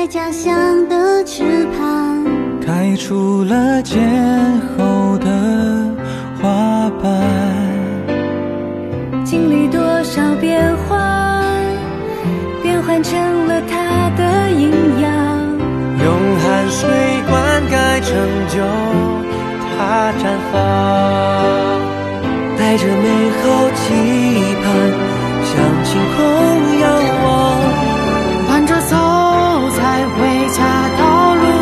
在家乡的池畔， 开出了渐厚的花瓣。 经历多少变换，变换成了它的营养。 用汗水灌溉成就它绽放，带着美好期盼向晴空仰望， 伴着走在回家道路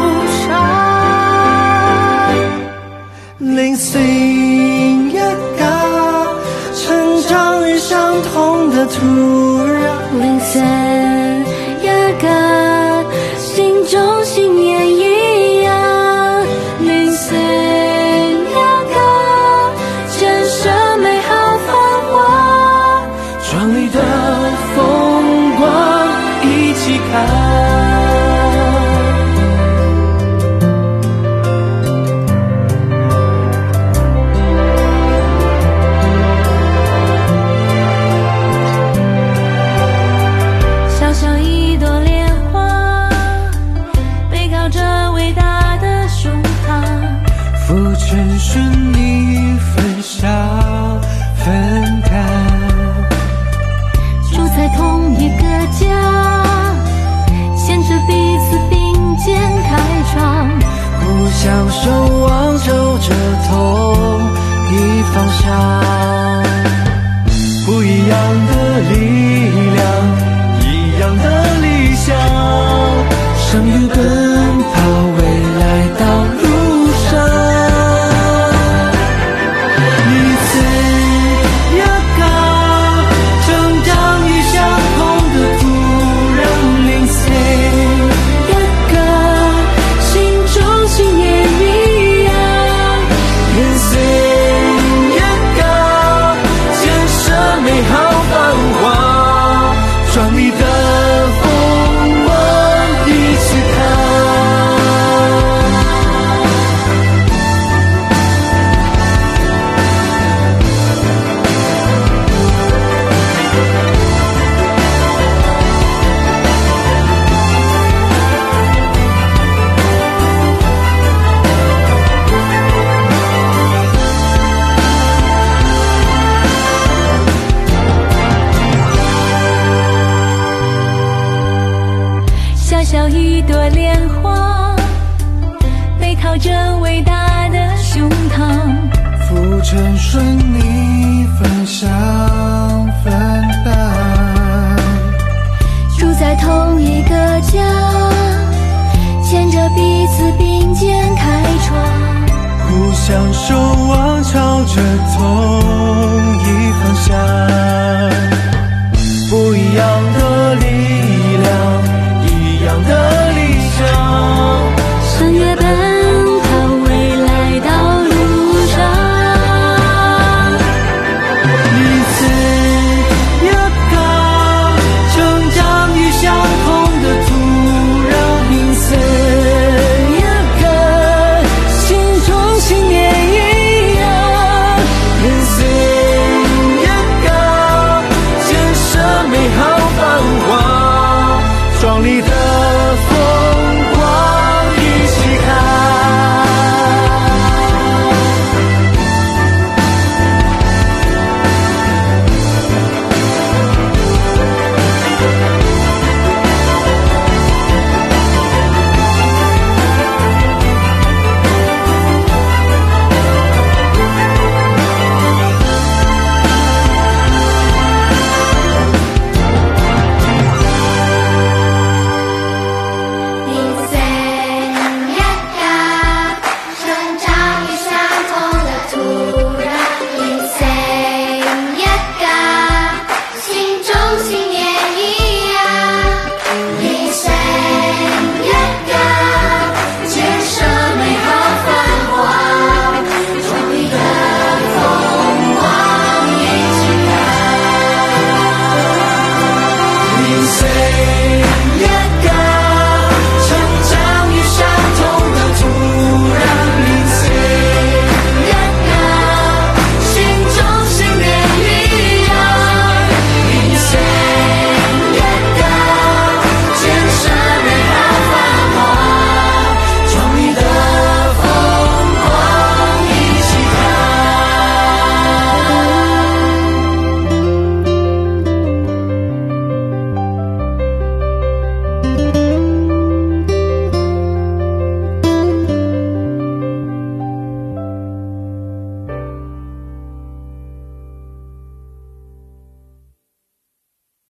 上， 零星一个成长于相同的土壤， 零散一个心中信念一样，零散一个建设美好繁华， 壮丽的风光一起看。 小小一朵莲花，背靠着伟大的胸膛， 浮沉顺利分享分担， 住在同一个家，牵着彼此并肩开创， 互相守望，走着同一方向，不一样的力量，一样的理想，相遇奔跑未来道路上，一次一个成长于相同的土壤，零碎一个心中信念一样， 人生一个建设美好繁华，壮丽的风光一起看。 小小一朵莲花，背靠着伟大的胸膛， 浮沉顺利分享分担， 住在同一个家，牵着彼此并肩开创， 互相守